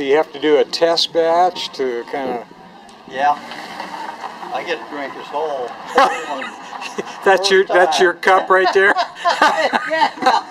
So you have to do a test batch to kind of... Yeah. I get to drink this whole That's your cup right there? Yeah.